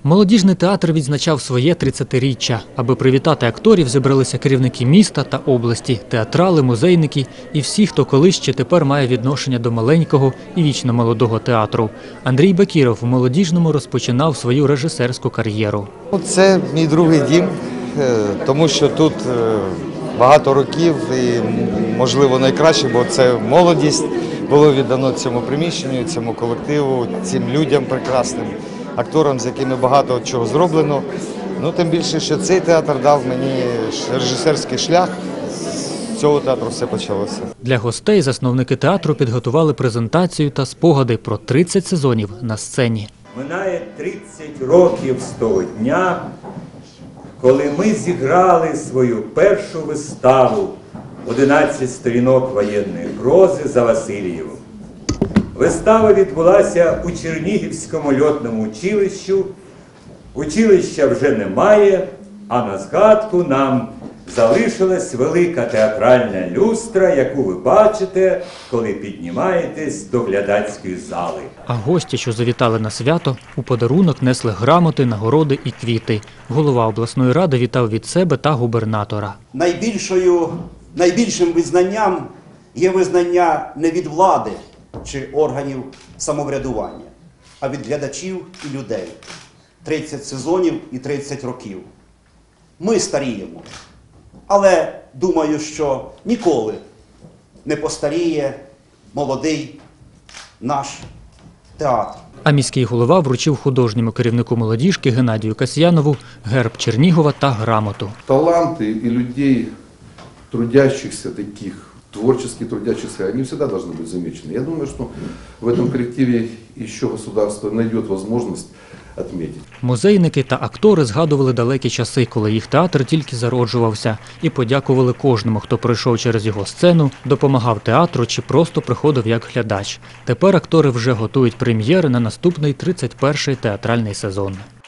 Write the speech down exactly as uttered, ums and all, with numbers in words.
Молодіжний театр відзначав своє тридцятиріччя. Аби привітати акторів, зібралися керівники міста та області, театрали, музейники і всі, хто колись чи тепер має відношення до маленького і вічно молодого театру. Андрій Бакіров в молодіжному розпочинав свою режисерську кар'єру. Це мій другий дім, тому що тут багато років і, можливо, найкраще, бо це молодість було віддано цьому приміщенню, цьому колективу, цим людям прекрасним, акторам, з якими багато чого зроблено. Ну, тим більше, що цей театр дав мені режисерський шлях. З цього театру все почалося. Для гостей засновники театру підготували презентацію та спогади про тридцять сезонів на сцені. Минає тридцять років з того дня, коли ми зіграли свою першу виставу «одинадцять сторінок воєнної прози» за Васильєву. Вистава відбулася у Чернігівському льотному училищі. Училища вже немає, а на згадку нам залишилась велика театральна люстра, яку ви бачите, коли піднімаєтесь до глядацької зали. А гості, що завітали на свято, у подарунок несли грамоти, нагороди і квіти. Голова обласної ради вітав від себе та губернатора. Найбільшою, найбільшим визнанням є визнання не від влади чи органів самоврядування, а від глядачів і людей. тридцять сезонів і тридцять років. Ми старіємо, але думаю, що ніколи не постаріє молодий наш театр. А міський голова вручив художньому керівнику молодіжки Геннадію Касьянову герб Чернігова та грамоту. Таланты и людей, трудящихся таких, творчески трудящихся, они всегда должны быть замечены. Я думаю, что в этом коллективе еще государство найдет возможность отметить. Музейники та актори згадували далекі часи, коли їх театр тільки зароджувався, і подякували кожному, хто пройшов через його сцену, допомагав театру чи просто приходив як глядач. Тепер актори вже готують прем'єри на наступний тридцять перший театральний сезон.